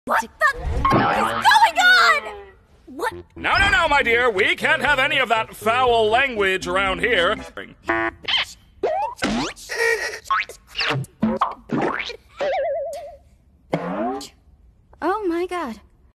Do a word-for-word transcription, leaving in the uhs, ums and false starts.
What the is going on? What? No, no, no, my dear. We can't have any of that foul language around here.